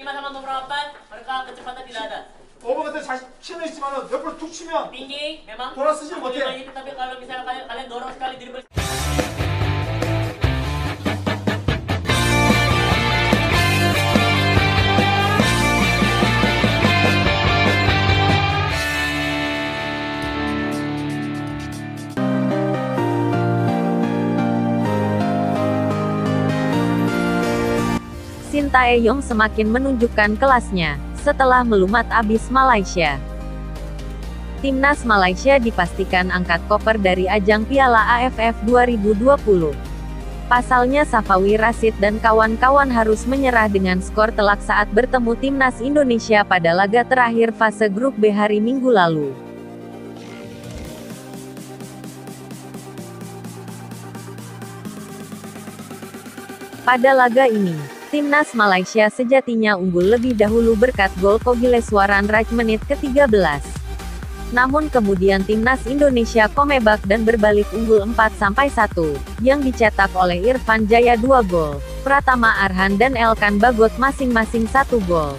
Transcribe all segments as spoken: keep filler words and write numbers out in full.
lima sama nomor delapan, mereka kecepatan tidak ada. 오 번 그때 자신 치는 있지만은 옆으로 툭 치면 Tinggi, memang. 돌아서지 nomor 못해. lima ini, tapi kalau misalnya kalian, kalian dorong sekali dribble. Sintayong semakin menunjukkan kelasnya setelah melumat abis Malaysia. Timnas Malaysia dipastikan angkat koper dari ajang Piala A F F dua ribu dua puluh. Pasalnya Safawi Rashid dan kawan-kawan harus menyerah dengan skor telak saat bertemu Timnas Indonesia pada laga terakhir fase grup B hari Minggu lalu. Pada laga ini, Timnas Malaysia sejatinya unggul lebih dahulu berkat gol Kogileswaran Raj menit ke tiga belas. Namun kemudian Timnas Indonesia comeback dan berbalik unggul empat sampai satu, yang dicetak oleh Irfan Jaya dua gol, Pratama Arhan dan Elkan Bagot masing-masing satu gol.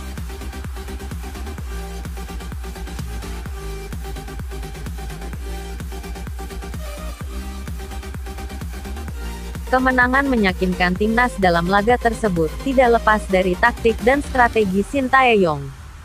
Kemenangan meyakinkan timnas dalam laga tersebut, tidak lepas dari taktik dan strategi Sintayong.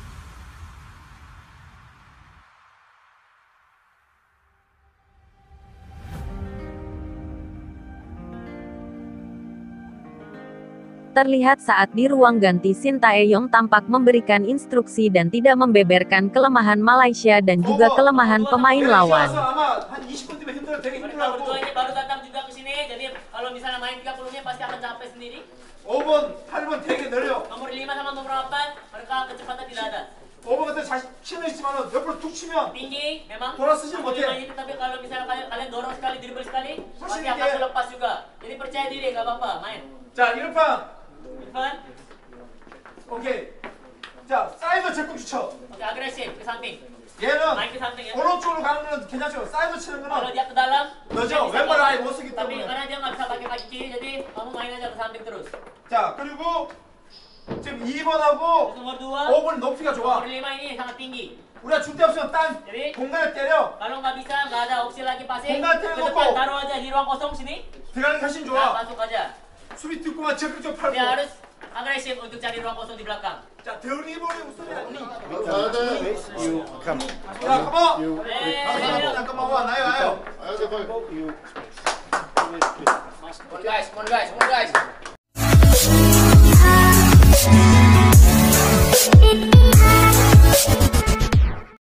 Terlihat saat di ruang ganti Sintayong tampak memberikan instruksi dan tidak membeberkan kelemahan Malaysia dan juga kelemahan pemain lawan. Mereka berdua ini baru datang juga ke sini, jadi kalau misalnya main tiga puluh menit pasti akan capek sendiri. 오 번, 팔 번 되게 느려. Nomor lima sama nomor delapan, mereka kecepatan tidak ada. 오 번 그때 자신 치는 있지만은 옆으로 툭 치면 Tinggi, memang. 돌아서지 nomor 못해. lima ini, tapi kalau misalnya kalian, kalian dorong sekali, dribble sekali, pasti 자신 akan 있게. terlepas juga. Jadi percaya diri, nggak apa-apa, main. 자, 일판. Irfan, 오케이. 자, 사이드 적극 쳐. oke, agresif ke samping. 얘는 Main ke samping ya. 오른쪽으로 가는 건 괜찮죠. 사이드 치는 Kalau 거는 dia ke dalam, 너죠. dia bisa 왼발 pakai. 아예 못 쓰기 Tapi 때문에. karena dia nggak bisa pakai kaki kiri, jadi kamu main aja ke samping terus. 자, 그리고 지금 이 번하고 Terus nomor dua, 오 번이 높이가 좋아. nomor lima ini sangat tinggi. 우리가 줄 데 없으면 딴 Jadi 공간에 때려. kalau nggak bisa, nggak ada opsi lagi passing, 공간 ke 때려놓고. depan taruh aja di ruang kosong sini. 들어가는 게 훨씬 Nah, 좋아. masuk aja. 수비 뒷공간 적극적 팔고. Dia harus agresif untuk cari ruang kosong di belakang. 자, 드리블이 우선이 아니. Father, you come. 자, 컴온. You Eh, 잠깐만 와. 나요, 나요. Father, you. Come on guys, come on guys, come on guys.